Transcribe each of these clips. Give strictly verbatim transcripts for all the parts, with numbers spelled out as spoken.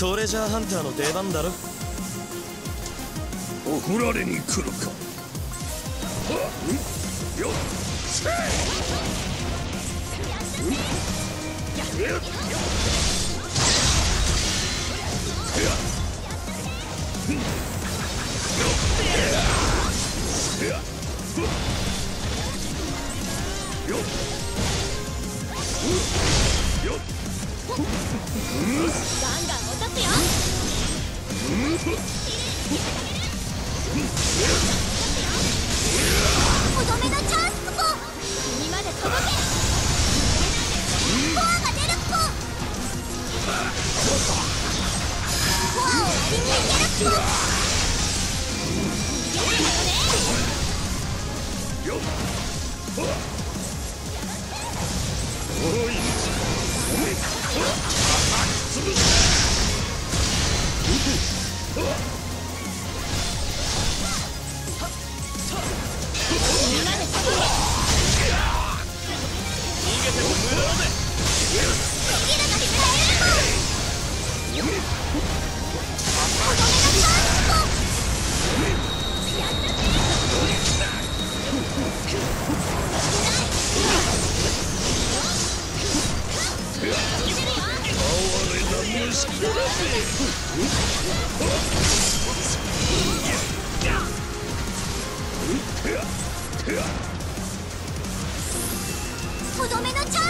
トレジャーハンターの出番だろ。 怒られに来るか。はっよっせガンガン落とすよ。とどめのチャンスポ。君まで届け。コアが出るポ。コアを割りにいけるポ。逃げるよね。 よっおい潰す。とどめのチャンスポ。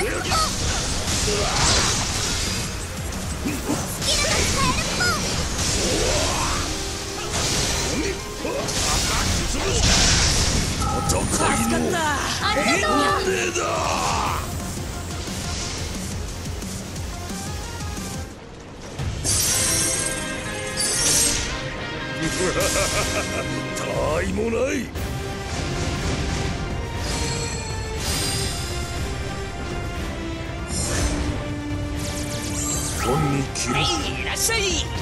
スキルが使えるポ。 戦いのありがとう。 運命だ。たわいもない。本に切る。 はい、いらっしゃい。